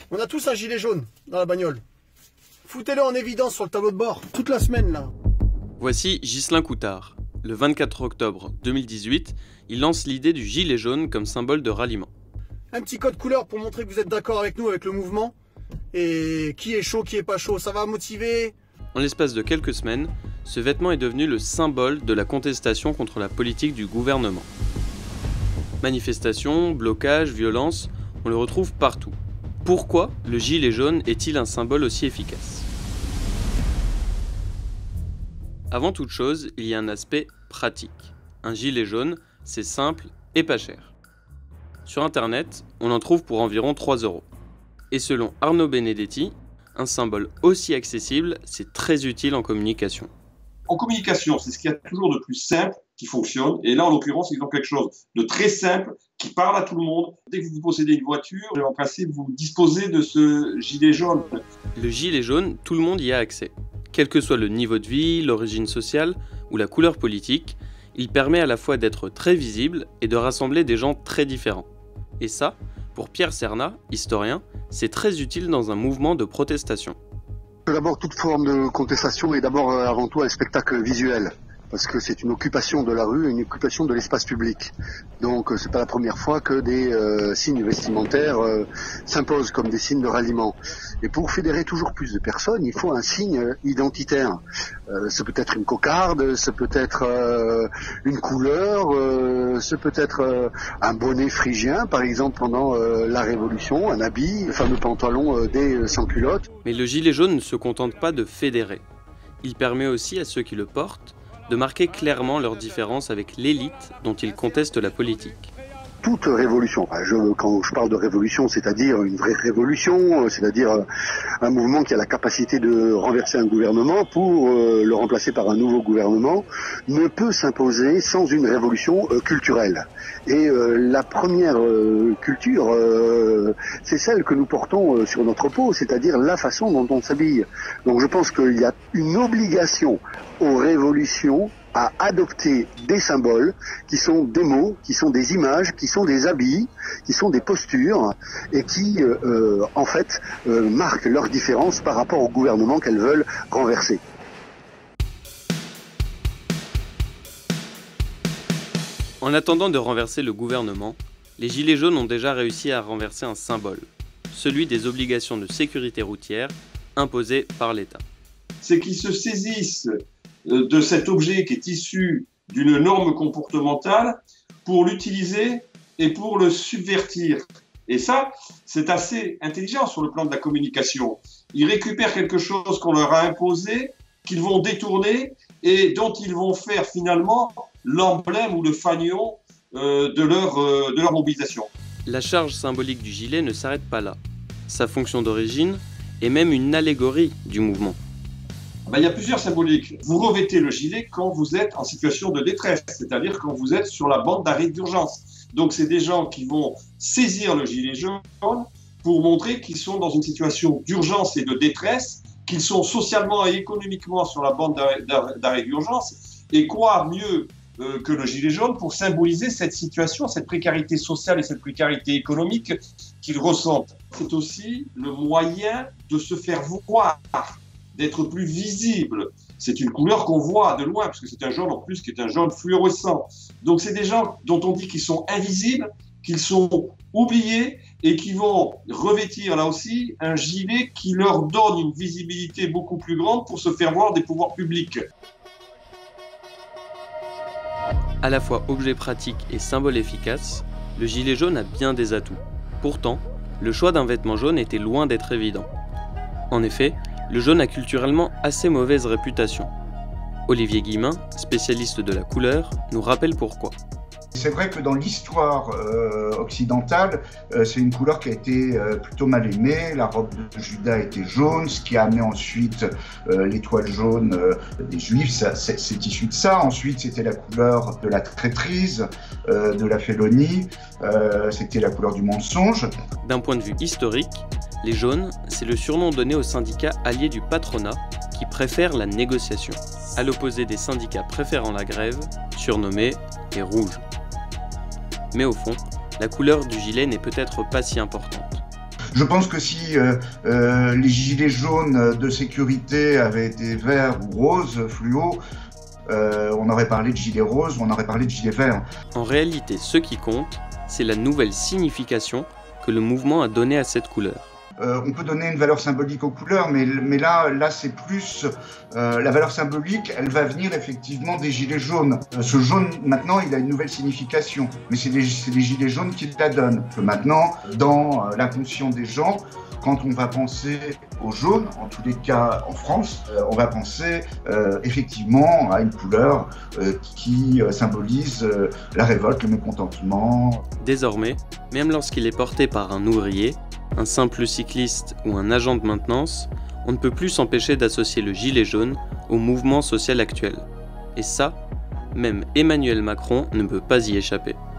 On a tous un gilet jaune dans la bagnole. Foutez-le en évidence sur le tableau de bord, toute la semaine là. Voici Ghislain Coutard. Le 24 octobre 2018, il lance l'idée du gilet jaune comme symbole de ralliement. Un petit code couleur pour montrer que vous êtes d'accord avec nous, avec le mouvement. Et qui est chaud, qui est pas chaud, ça va motiver. En l'espace de quelques semaines, ce vêtement est devenu le symbole de la contestation contre la politique du gouvernement. Manifestations, blocages, violences, on le retrouve partout. Pourquoi le gilet jaune est-il un symbole aussi efficace ? Avant toute chose, il y a un aspect pratique. Un gilet jaune, c'est simple et pas cher. Sur internet, on en trouve pour environ 3 €. Et selon Arnaud Benedetti, un symbole aussi accessible, c'est très utile en communication. En communication, c'est ce qu'il y a toujours de plus simple qui fonctionne. Et là, en l'occurrence, ils ont quelque chose de très simple qui parle à tout le monde. Dès que vous possédez une voiture, en principe, vous disposez de ce gilet jaune. Le gilet jaune, tout le monde y a accès. Quel que soit le niveau de vie, l'origine sociale ou la couleur politique, il permet à la fois d'être très visible et de rassembler des gens très différents. Et ça, pour Pierre Cernat, historien, c'est très utile dans un mouvement de protestation. D'abord, toute forme de contestation est d'abord avant tout un spectacle visuel, parce que c'est une occupation de la rue, une occupation de l'espace public. Donc c'est pas la première fois que des signes vestimentaires s'imposent comme des signes de ralliement. Et pour fédérer toujours plus de personnes, il faut un signe identitaire. Ça peut être une cocarde, ça peut être une couleur, ça peut être un bonnet phrygien, par exemple pendant la Révolution, un habit, le fameux pantalon des sans-culottes. Mais le gilet jaune ne se contente pas de fédérer. Il permet aussi à ceux qui le portent de marquer clairement leur différence avec l'élite dont ils contestent la politique. Toute révolution, quand je parle de révolution, c'est-à-dire une vraie révolution, c'est-à-dire un mouvement qui a la capacité de renverser un gouvernement pour le remplacer par un nouveau gouvernement, ne peut s'imposer sans une révolution culturelle. Et la première culture, c'est celle que nous portons sur notre peau, c'est-à-dire la façon dont on s'habille. Donc je pense qu'il y a une obligation aux révolutions à adopter des symboles qui sont des mots, qui sont des images, qui sont des habits, qui sont des postures et qui, en fait, marquent leur différence par rapport au gouvernement qu'elles veulent renverser. En attendant de renverser le gouvernement, les Gilets jaunes ont déjà réussi à renverser un symbole, celui des obligations de sécurité routière imposées par l'État. C'est qu'ils se saisissent de cet objet qui est issu d'une norme comportementale pour l'utiliser et pour le subvertir. Et ça, c'est assez intelligent sur le plan de la communication. Ils récupèrent quelque chose qu'on leur a imposé, qu'ils vont détourner et dont ils vont faire finalement l'emblème ou le fanion de leur mobilisation. La charge symbolique du gilet ne s'arrête pas là. Sa fonction d'origine est même une allégorie du mouvement. Il y a plusieurs symboliques. Vous revêtez le gilet quand vous êtes en situation de détresse, c'est-à-dire quand vous êtes sur la bande d'arrêt d'urgence. Donc c'est des gens qui vont saisir le gilet jaune pour montrer qu'ils sont dans une situation d'urgence et de détresse, qu'ils sont socialement et économiquement sur la bande d'arrêt d'urgence. Et quoi mieux que le gilet jaune pour symboliser cette situation, cette précarité sociale et cette précarité économique qu'ils ressentent. C'est aussi le moyen de se faire voir, d'être plus visible. C'est une couleur qu'on voit de loin, parce que c'est un jaune en plus qui est un jaune fluorescent. Donc c'est des gens dont on dit qu'ils sont invisibles, qu'ils sont oubliés et qui vont revêtir là aussi un gilet qui leur donne une visibilité beaucoup plus grande pour se faire voir des pouvoirs publics. À la fois objet pratique et symbole efficace, le gilet jaune a bien des atouts. Pourtant, le choix d'un vêtement jaune était loin d'être évident. En effet, le jaune a culturellement assez mauvaise réputation. Olivier Guillemin, spécialiste de la couleur, nous rappelle pourquoi. C'est vrai que dans l'histoire occidentale, c'est une couleur qui a été plutôt mal aimée. La robe de Judas était jaune, ce qui a amené ensuite l'étoile jaune des Juifs, c'est issu de ça. Ensuite, c'était la couleur de la traîtrise, de la félonie, c'était la couleur du mensonge. D'un point de vue historique, les jaunes, c'est le surnom donné aux syndicats alliés du patronat qui préfèrent la négociation, à l'opposé des syndicats préférant la grève, surnommés les rouges. Mais au fond, la couleur du gilet n'est peut-être pas si importante. Je pense que si les gilets jaunes de sécurité avaient été verts ou roses, fluo, on aurait parlé de gilets roses ou on aurait parlé de gilets verts. En réalité, ce qui compte, c'est la nouvelle signification que le mouvement a donnée à cette couleur. On peut donner une valeur symbolique aux couleurs, mais là c'est plus la valeur symbolique, elle va venir effectivement des gilets jaunes. Ce jaune, maintenant, il a une nouvelle signification, mais c'est les gilets jaunes qui la donnent. Maintenant, dans l'inconscient des gens, quand on va penser au jaune, en tous les cas en France, on va penser effectivement à une couleur qui symbolise la révolte, le mécontentement. Désormais, même lorsqu'il est porté par un ouvrier, un simple cycliste ou un agent de maintenance, on ne peut plus s'empêcher d'associer le gilet jaune au mouvement social actuel. Et ça, même Emmanuel Macron ne peut pas y échapper.